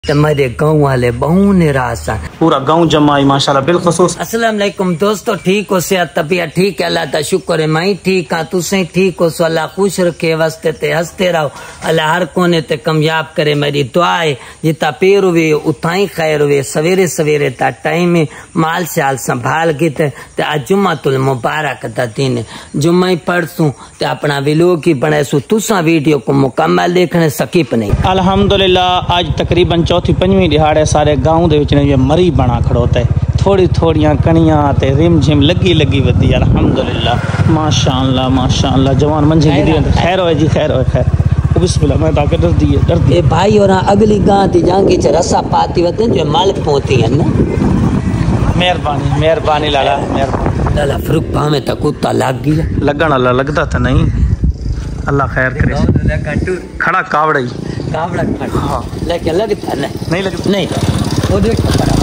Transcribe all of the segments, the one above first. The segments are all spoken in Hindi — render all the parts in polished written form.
मेरे गाँव वाले बहु निराश हैं। पूरा गाँव जमा है माशाल्लाह बिलखुसूस। अस्सलाम वालेकुम दोस्तों, ठीक हो? सेहत तबीयत ठीक है? अल्लाह का शुक्र है मैं ठीक हाँ, तुसें ठीक हो? सो अल्लाह खुश रखे, वस्ते ते हंसते रहो, अल्लाह हर कोने ते कामयाब करे। मेरी दुआ है जितना पेर हुए उतना ही खैर हुए। सवेरे सवेरे ता टाइम है, माल शाल संभाल के ते आज जुम्मतुल मुबारक दा दिन है। जुम्मा ही पढ़सूं ते अपना व्लॉग ही बनासू, तुसा वीडियो को मुकम्मल देखने स्किप नहीं। अल्हम्दुलिल्लाह आज तकरीबन चौथी पंजवीं दिहाड़े सारे गाँव दे मरी बना खड़ोता है। थोड़ी थोड़ियां कणियां ते रिम झिम लगी वधी। अल्हम्दुलिल्लाह माशाअल्लाह माशाअल्लाह। जवान मंझे की खैर हो जी, खैर हो खैर। बिस्मिल्लाह मैं ताके डरती है भाई। और अगली गां ती जांगी च रसा पाती वते जो माल पोती है ना। मेहरबानी मेहरबानी लाला, मेहरबानी लाला। फ्रुक भावे तक कुत्ता लग गया, लगन अल्लाह लगता तो नहीं। अल्लाह खैर करे। खड़ा कावड़ा ही कावड़ा खड़ा। हाँ लेकिन लगता नहीं लगता नहीं। वो देख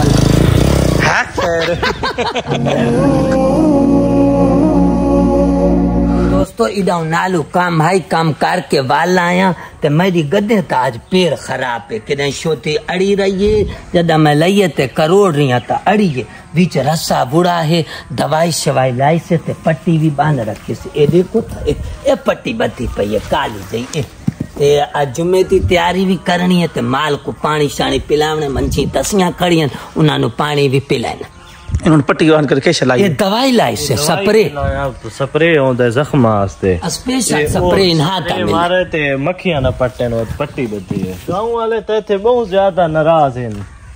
दोस्तों इडा नालू काम भाई काम करके वाल आया ते मेरी गद्दे तो आज पैर खराब है। कि छोटी अड़ी रही है, जदा मैं लइए ते करोड़ रही था अड़ी है, बीच रस्सा बुढ़ा है, दवाई शवाई लाई से ते पट्टी भी बांध रखी से। ए देखो ए पट्टी बत्ती पई है काली जई। आज जुम्मे की तैयारी भी करनी है ते माल को पानी शानी पिलावने, मंझी तसियां खड़ी हैं उन्होंने पानी भी पिलाना। इन्होंने पट्टी बांध करके चलाई। ये दवाई लाई से स्प्रे स्प्रे होता है जख्म वास्ते, स्पेशल स्प्रे इन्हाता मारे ते मक्खियां ना पट्टे नो पट्टी बदी है। गांव वाले ते थे बहुत ज्यादा नाराज हैं।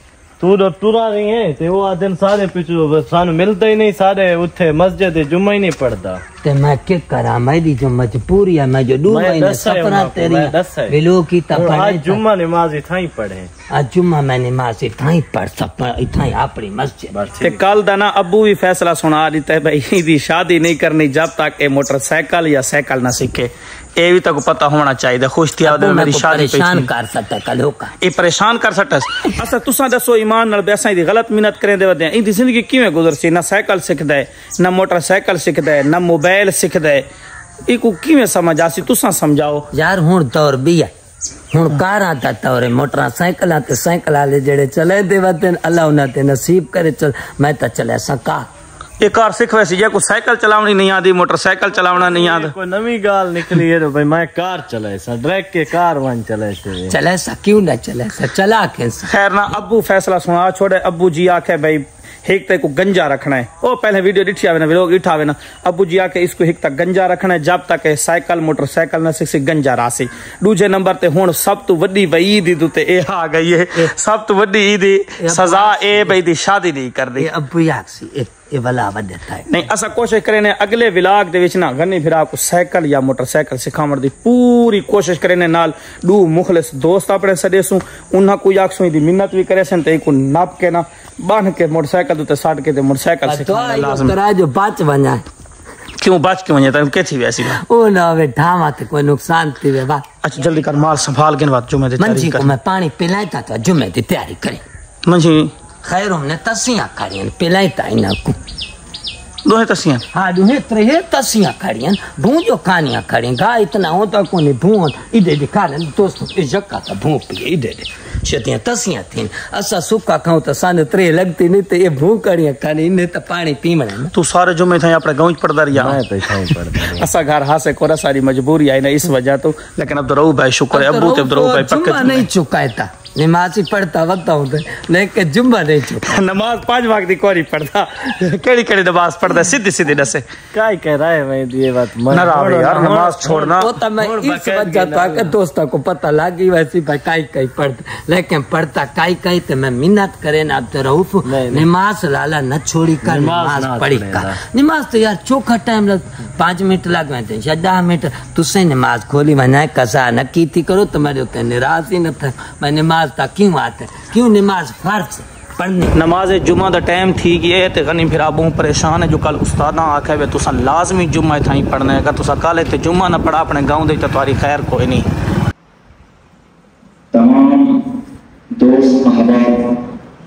तू टुरा रही है ते वो दिन सारे पिछू सानू मिलता ही नहीं, सारे उठे मस्जिद जुम्मा ही नहीं पढ़ता। ते मैं क्या करा, मेरी जो मजबूरी है, मैं जो डूब गई सपना तेरी विलो की तपड़े। आज जुम्मा नमाज इतना ही पढ़े, आज जुम्मा मैं नमाज इतना ही पढ़ सपना इतना ही अपनी मस्जिद। ते कल दाना अब्बू भी फैसला सुना देता है भाई इसकी शादी नहीं करनी जब तक ये मोटरसाइकिल या साइकिल ना सीखे। ये भी तक पता होना चाहिए। खुश थी मेरी शादी परेशान कर सकता कल होगा, ये परेशान कर सकता। अच्छा तुसा दसो ईमान नाल बैसा दी गलत मिन्नत करें दे वदे इंदी जिंदगी किवें गुजरसी? ना साइकिल सीखदा है, ना मोटरसाइकिल सीखदा है, ना मोबाइल सीखदा है। इको किवें समझ आसी? तुसा समझाओ यार। हुण दौर भी है, हुण कारां दा दौर है। मोटरसाइकिल ते साइकिल वाले जेड़े चले दे वदे अल्लाह उन्हां ते नसीब करे। चल मैं तो चले सका ये कार सीख वैसी जे को साइकिल चलावनी नहीं आती, मोटरसाइकिल चलावना नहीं आता। कोई नवी गाल निकली है तो भाई मैं कार चले सा ड्रैग के कार वन चले सा क्यों ना चले सा चला के। खैर ना अब्बू फैसला सुना छोड़े। अब्बू जी आखे भाई एक तक को गंजा रखना है। ओ पहले वीडियो दिखी आवे ना, लोग दिखा आवे ना। अब्बू जी आके इसको एक तक गंजा रखना है जब तक साइकिल मोटरसाइकिल न सीख गंजा रासी। दूजे नंबर ते हुण सब तो वड्डी भाई ईद ते ए आ गई है, सब तो वड्डी ईद सजा ए भाई दी शादी नहीं कर दी। अब्बू यासी ये वाला देता है नहीं। असा कोशिश करें अगले विलाग दे विच ना गन्नी फिर आपको साइकिल या मोटरसाइकिल सिखावण दी पूरी कोशिश करें। नाल दू मुखलिस दोस्त अपने सदेसू उन्हां को आखसू दी मिन्नत भी करे सन ते को नाप के ना बांध के मोटरसाइकिल ते साट के ते मोटरसाइकिल सिखाना लाजमी करा जो बच वना। क्यों बच क्यों वने त के थी वैसी ओ ना वे ठामा ते कोई नुकसान थी वे बा। अच्छा जल्दी कर माल संभाल के बात जुमे दी तैयारी कर। मैं पानी पिलाता तो जुमे दी तैयारी करे। मंजी खैर हमने तसियां खड़ियां पिलाता इना को दोहे तसियां। हाँ दोहे त्रे तसियां खड़ियां भूंजो खानियां खड़ियां। गा इतना होता को नहीं भूं इधे दिखा ले दोस्तों ए जक्का का भूं पिए इधे छतियां तसियां थीन। असा सुक्का खाऊं तो साने त्रे लगती नहीं तो ये भूं कड़ियां खानी इन्हें तो पानी पीवना। तू सारे जुमे थे अपने गांव पढ़दा रिया? मैं तो शाम पढ़दा। असा घर हासे कोरा सारी मजबूरी आई ना इस वजह तो। लेकिन अब तो रहू भाई शुक्र है अब्बू ते अब रहू भाई पक्का नहीं चुकाता। नमाज ही पढ़ता वता हूं लेकिन जुम्मा नहीं चुका। नमाज 5 वक्त की कोरी पढ़ता केड़ी केड़ी नमाज पढ़दा सीधी सीधी दसे काय कह रहा है मैं ये बात ना रावे यार नमाज छोड़ना। वो तो मैं इस वजह तक दोस्तों को पता लगी वैसी भाई काई पढ़ता लेकिन पढ़ता काई तो मैं मिन्नत करे ना तो रऊफ नमाज लाला न छोड़ी कर नमाज पढ़ी कर। नमाज तो यार चोखा टाइम लग 5 मिनट लग गए थे 10 मिनट तुसे नमाज खोली वना कसा न की थी करो तो मेरे ऊपर निराश ही न था। मैं नमाज क्यों आते क्यों नमाज फर्ज पढ़नी। नमाज जुम्मा दा टाइम थी गया ते गनी फिर आबू परेशान है जो कल उस्ताद आखे वे तुसा लाजमी जुम्मा इतना ही पढ़ना है। अगर तुसा कल ते जुम्मा ना पढ़ा अपने गांव दे तो तुम्हारी खैर कोई नहीं। तमाम दोस्त अहबाब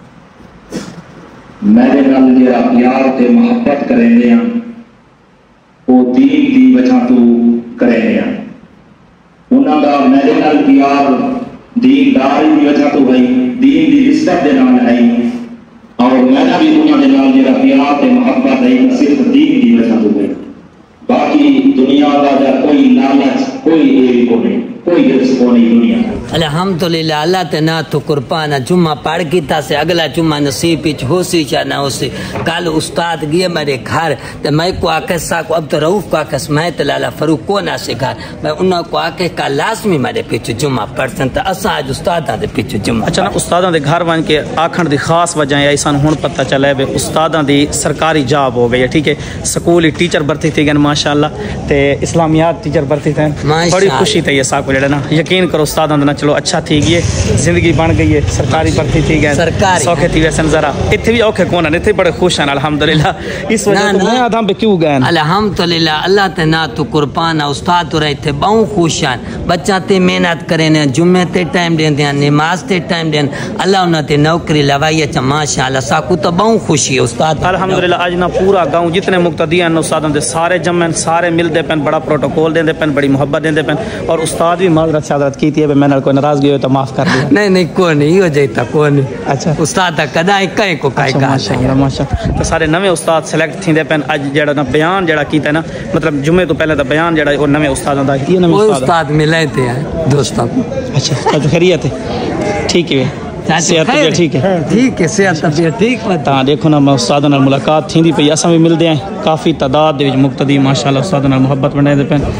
मेरे नाल जेड़ा प्यार ते मोहब्बत करेंदे हैं वो दीन दी वजह तो करेंदे हैं। उन्हां दा मेरे नाल प्यार दीनदारी की वजह तो भाई दीन की निस्बत के नाल है और मैंने भी उन्होंने नाल जो प्यार ते मोहब्बत है सिर्फ दीन की वजह तो है। बाकी दुनिया का कोई लालच कोई ये को नहीं, कोई रिस्क को नहीं दुनिया। अल्हम्दुलिल्लाह अल्लाह ते ना तो कुर्बान जुम्मा पढ़ कीता से अगला जुम्मा नसीब विच होसी या ना होसी। कल उस्ताद गए मेरे घर ते मैं को आके साको अब तो रऊफ को आके मैं ते लाला फरूक को ना से घर मैं उन्हें को आके का लाजमी मेरे पीछे जुम्मा पढ़सन ते असा आज उस्तादां दे पीछे जुम्मा। अच्छा ना उस्तादां दे घर वन के आखण दी खास वजह है सन हुण पता चला है उस्तादां दी सरकारी जॉब हो गई है। ठीक है, स्कूल टीचर भर्ती थी गन माशाअल्लाह ते इस्लामियात टीचर भर्ती थे। बड़ी खुशी थी साको जेड़ा ना यकीन करो उस्तादां ना चलो अच्छा थी गई जिंदगी बन गई है सरकारी भर्ती थी गए सौखे थी वैसे जरा इतने भी औखे कौन है बड़े खुश हैं अल्हम्दुलिल्लाह। इस वजह तो मैं आदम पे क्यों गए अल्हम्दुलिल्लाह अल्लाह ते ना तो कुर्बान उस्ताद तो रहे थे बहु खुश हैं बच्चा ते मेहनत करे ने जुम्मे ते टाइम देंदे हैं नमाज ते टाइम देन अल्लाह उन्हें ते नौकरी लवाई है माशाअल्लाह साकू तो बहु खुशी है उस्ताद अल्हम्दुलिल्लाह। आज ना पूरा गांव जितने मुक्तदी हैं उस्तादों दे सारे जम्मे सारे मिलते पेन बड़ा प्रोटोकॉल देंदे पेन बड़ी मोहब्बत देंदे पेन और उस्ताद भी माजरत शादत की थी मैंने कोई नाराजगी हो तो माफ कर दिया। नहीं नहीं कोई नहीं हो जाता कोई नहीं। अच्छा उस्ताद कदा कई को कई का माशाअल्लाह तो सारे नवे उस्ताद सिलेक्ट थींदे पेन आज जेड़ा ना बयान जेड़ा कीता ना मतलब जुम्मे तो पहले तो बयान जेड़ा और नवे उस्तादां दा ये नवे उस्ताद मिले थे दोस्तों। अच्छा तो खैरियत है ठीक है सेहत ठीक है सेहत तबीयत ठीक ता देखो ना मैं उस्तादां नाल मुलाकात थींदी पई असां भी मिलदे हैं काफ़ी तादाद दे विच मुक्तदी माशाअल्लाह उस्तादां नाल मुहब्बत बनाए दे पेन।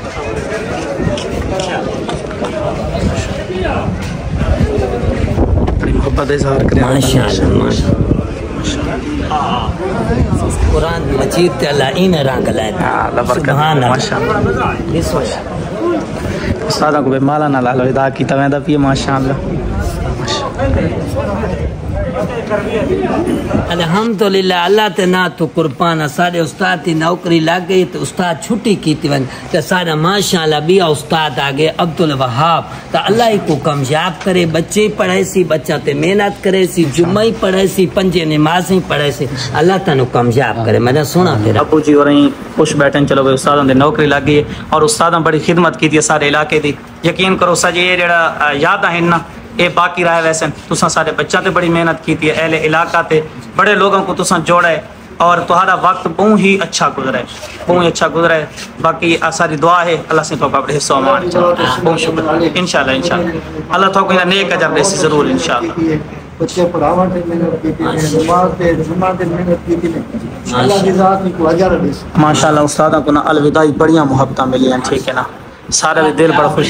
कुरान मजीद ते अल्लाह इन रंग लाए सुभान अल्लाह उस्तादा को माला ना लालो इदा की तवेंदा पी माशाअल्लाह। अल्हम्दुलिल्लाह अल्लाह ते ना तो कुर्बान सारे उस्ताद की नौकरी लग गई तो उस्ताद छुट्टी की वन तो सारा माशाअल्लाह बिया उस्ताद आ गए अब्दुल वहाब तो अल्लाह ही को कामयाब करे बच्चे पढ़े सी बच्चा ते मेहनत करे सी जुम्मा ही पढ़े सी पंजे नमाज ही पढ़े सी अल्लाह तेन कामयाब करे। मैंने सुना फिर अबू जी और खुश बैठे चलो भाई उस्तादां दी नौकरी लग गई और उस्तादां बड़ी खिदमत की सारे इलाके की यकीन करो सज ये जेड़ा याद है ना ये बाकी रहा वैसे तुसा सारे बच्चा ते बड़ी मेहनत की थी अहले इलाका ते बड़े लोगों को तुसा जोड़ा है और तुम्हारा वक्त बहुत ही अच्छा गुजरा है बहुत ही अच्छा गुजरा है। बाकी सारी दुआ है अल्लाह से तो अपने हिस्सा मान बहुत शुक्रिया इंशाल्लाह इंशाल्लाह अल्लाह तो कोई नेक अजर दे जरूर इंशाल्लाह। बच्चे पढ़ावा ते मेहनत की थी नमाज ते जुम्मा ते मेहनत की थी अल्लाह की जात को अजर दे माशाअल्लाह। उस्तादा को ना अलविदाई बढ़िया मोहब्बत मिली हैं ठीक है ना सारे दिल बड़ा खुश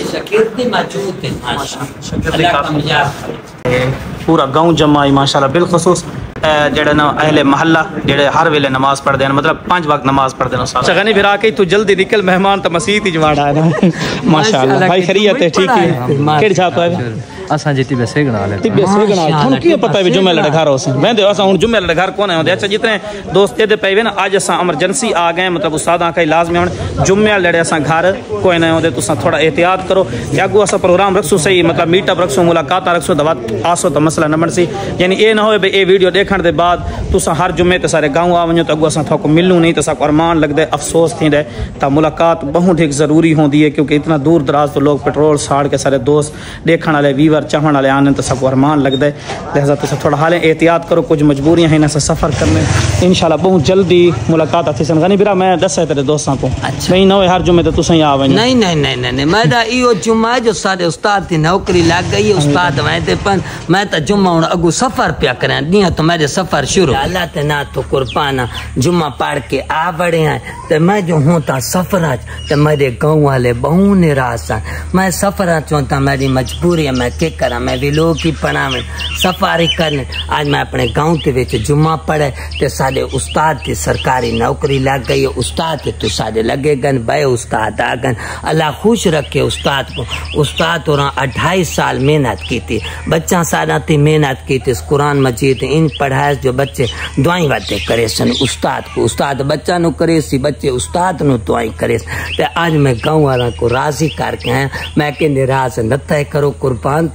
पूरा गांव जमा आई माशाल्लाह बिलखसूस जेड़ा ना अहले महल्ला जेड़े हर वेले नमाज पढ़ते हैं मतलब 5 वक्त नमाज पढ़ते हैं सगनी फिर आके तू जल्दी निकल मेहमान तो मसीत ही जमाड़ा है माशाल्लाह भाई खैरियत है ठीक है केड़ी छाप है असा जी टिब्बे से गना ले टिब्बे से गना हुन की पता है जुम्मे लड़े घर होस मैं दे असा हुन जुम्मे लड़े घर कोन है अच्छा जितने दोस्त दे पे ना आज असा इमरजेंसी आ गए मतलब उस्तादा का लाजमी हुन जुम्मे लड़े असा घर कोई ना होदे तुसा थोड़ा एहतियात करो अगू असा प्रोग्राम रखसु सही मतलब मीटअप रखसु मुलाकात रखसु दवा आसो तो मसला न बनसी यानी ए ना होए बे ए वीडियो देखण दे बाद तुसा हर जुम्मे ते सारे गांव आ वणो तो अगू असा थको मिलू नहीं तो सा अरमान लगदे अफसोस थींदे ता मुलाकात बहुत एक जरूरी होंदी है क्योंकि इतना दूर दराज तो लोग पेट्रोल साड़ के सारे दोस्त देखण वाले वीवर चाहण वाले आने तो सबको अरमान लगता है लिहाजा तो थोड़ा हाल एहतियात करो कुछ मजबूरियां हैं ना सफ़र करने इंशाल्लाह बहुत जल्दी मुलाकात थी सन गनी बिरा मैं दस तेरे दोस्तों को अच्छा नहीं ना हर जुम्मे तो तुम ही आ नहीं नहीं नहीं नहीं मैं इो जुम्मा जो सारे उस्ताद की नौकरी लग गई उस्ताद वैसे पर मैं तो जुम्मा हूँ अगू सफ़र पिया करें दियाँ तो मेरे सफ़र शुरू अल्लाह ते ना तो कुर्बाना जुम्मा पढ़ के आ बड़े हैं तो मैं जो हूँ तो सफ़र तो मेरे गाँव वाले बहु निराश हैं मैं सफ़र चौथा मेरी मजबूरी है मैं क्या करा मैं भी लोग की पढ़ावे सफारी करने आज मैं अपने गाँव के विच जुम्मा पढ़े तो सारे उस्ताद की सरकारी नौकरी लग गई है उस्ताद के तो सारे लगे गन बे उस्ताद आ गन अल्लाह खुश रखे उस्ताद को उस्ताद और 28 साल मेहनत की थी बच्चा सारा थी मेहनत की थी कुरान मजीद इन पढ़ाए जो बच्चे दुआई वाते करे सन उस्ताद को उस्ताद बच्चा नु करे सी बच्चे उस्ताद नु दुआई करे तो आज मैं गाँव वाला को राजी करके आया मैं कि निराश न तय करो कुर्बान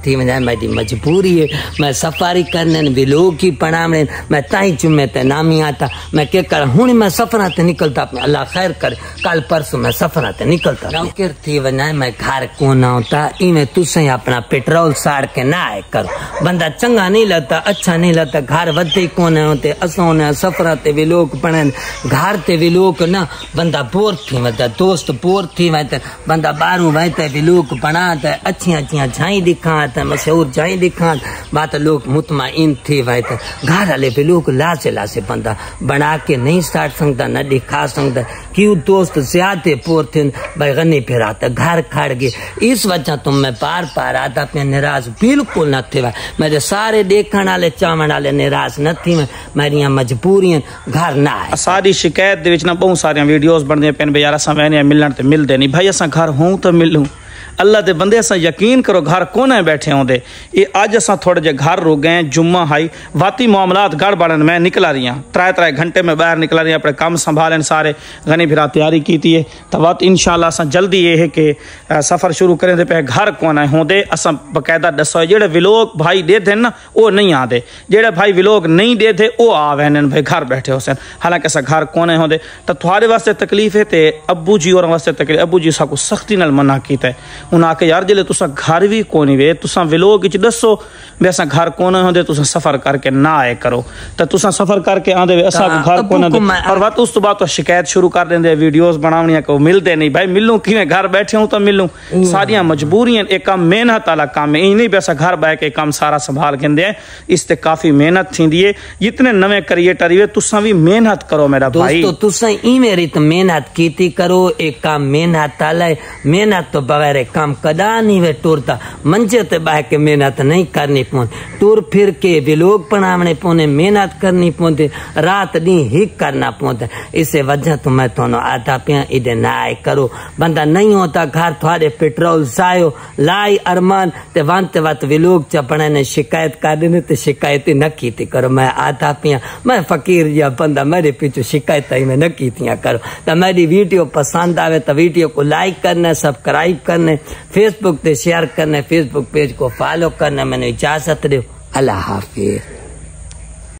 थी वञा मेरी मजबूरी है मैं सफारी करने व्लॉग की पढ़ाने मैं ताई जुम्मे ते नामी आता मैं क्या कर हूँ मैं सफर ते निकलता अल्लाह खैर करे कल परसों मैं सफर ते निकलता नौकर थी वञा मैं घर कोन आता इवें तुसें अपना पेट्रोल साड़ के ना आए करो बंदा चंगा नहीं लगता अच्छा नहीं लगता घर वधे कोन होते असों ने सफर ते व्लॉग पढ़न घर ते व्लॉग ना बंदा बोर थी वता दोस्त बोर थी वता बंदा बारू वते व्लॉग बना ते अच्छी अच्छी झाई दिखा ते मशहूर झाई दिखा बात लोग मुतमईन थी वते घर वाले व्लॉग लासे लासे बंदा बना के नहीं स्टार्ट सकता न दिखा सकता क्यों दोस्त ज्यादा बोर थे भाई गनी फिर आता घर खड़ गए इस वजह तो मैं बार बार आता पे निराश बिल्कुल न थे मेरे सारे देखने वाले चावण वाले निराश न थी मेरिया मजबूरियां घर ना आए सारी शिकायत दे विच ना बहुत सारिया वीडियोस बनदियां पेन यार असां वहने मिलण ते मिलदे नहीं भाई असां घर हूं तो मिलूं अल्लाह दे बंदे असां यकीन करो घर कोने बैठे होंदे ये अज असां थोड़े जे घर रुक गए जुम्मा हाई वाती मामलात गड़बड़न मैं निकला रही हाँ 3 घंटे में बाहर निकला रही अपने काम संभालन सारे गनी फिर तैयारी की है तो बात इंशाल्लाह असां जल्दी ये है कि सफ़र शुरू करें तो पे घर कोने होंदे असां बकायदा दसो जेड़े व्लॉग भाई दे थे ना वो नहीं आते जेड़े भाई व्लॉग नहीं दे थे वो आ वहन भाई घर बैठे होसन हालांकि असां घर कोने होंदे तो थोड़े वास्ते तकलीफ है तो अब्बू जी और वास्ते तकलीफ अब्बू जी साकू सख्ती नाल मना कीता है उन्हें आके यार जिले तुसा घर भी कोनी वे तुसा व्लॉग विच दसो वे असां घर कोने होंदे तुसा सफर करके ना आए करो तो तुसा सफर करके आंदे वे असां घर कोने और बात उस तो बाद तो शिकायत शुरू कर देंदे वीडियोस बनावणियां को मिलदे नहीं भाई मिलूं किवें घर बैठे हूं तो मिलूं सारियां मजबूरियां एक काम मेहनत वाला काम है नहीं वैसा घर बैठ के काम सारा संभाल के इस ते काफी मेहनत थींदी है जितने नवे क्रिएटर वे तुसा भी मेहनत करो मेरा भाई दोस्तों तुसा इवें रीत मेहनत कीती करो एक काम मेहनत वाला मेहनत तो बगैर काम कदा नहीं वे टूरता मंजे ते बह के मेहनत नहीं करनी पौन टूर फिर के व्लॉग बनाने पौने मेहनत करनी पौंदी रात दिन हिक करना पौंदा इसे वजह तो मैं तो आता पिया इधे ना आए करो बंदा नहीं होता घर थोड़े पेट्रोल जायो लाई अरमान ते वंत वत व्लॉग च बनाने शिकायत कर देने ते शिकायत न कीती करो मैं आता पिया मैं फकीर या बंदा मेरे पीछे शिकायत ही मैं न कीतियां करो तो मेरी वीडियो पसंद आवे तो वीडियो को लाइक करना सब्सक्राइब करने फेसबुक पे शेयर करने फेसबुक पेज को फॉलो करने मैंने इजाजत दो अल्लाह हाफिज।